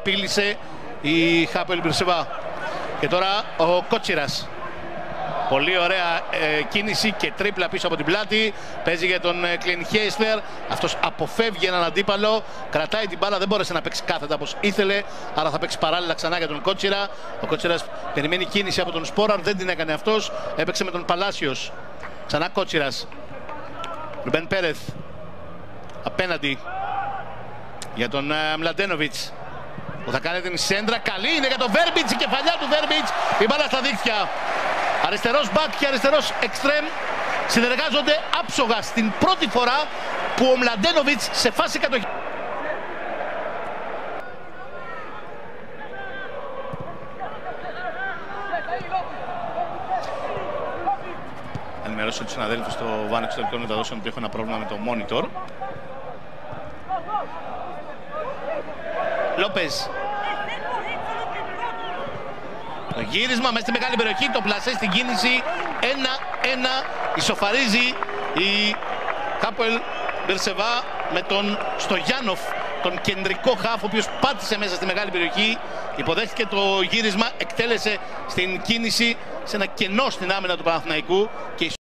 απείλησε η Χάπελ Μπερσεβά. Και τώρα ο Κότσιρας. Πολύ ωραία κίνηση και τρίπλα πίσω από την πλάτη. Παίζει για τον Κλιν Χέισλερ. Αυτός αποφεύγει έναν αντίπαλο. Κρατάει την μπάλα, δεν μπόρεσε να παίξει κάθετα όπως ήθελε. Άρα θα παίξει παράλληλα ξανά για τον Κότσιρα. Ο Κότσιρας περιμένει κίνηση από τον Σπόραρ, δεν την έκανε αυτός. Έπαιξε με τον Παλάσιος. Ξανά Κότσιρας. Ρουμπέν Πέρεθ. Απέναντι για τον Μλαντένοβιτς, που θα κάνει την σέντρα. Καλή είναι για τον Βέρμπιτς, η κεφαλιά του Βέρμπιτς. Η μπάλα στα δίχτυα. Αριστερός μπακ και αριστερός εξτρέμ συνεργάζονται άψογα στην πρώτη φορά που ο Μλαντένοβιτς σε φάση κατοχή. Ενημερώσω τους συναδέλφους στο Βαν Εξωτερικών Μεταδόσεων ότι έχω ένα πρόβλημα με το monitor. Λόπες. Το γύρισμα μέσα στη μεγάλη περιοχή, το πλασέ στην κίνηση. 1-1, ισοφαρίζει η Χάπελ Μπερσεβά με τον Στογιάνοφ, τον κεντρικό χαφ, ο οποίος πάτησε μέσα στη μεγάλη περιοχή. Υποδέχτηκε το γύρισμα, εκτέλεσε στην κίνηση σε ένα κενό στην άμυνα του Παναθηναϊκού και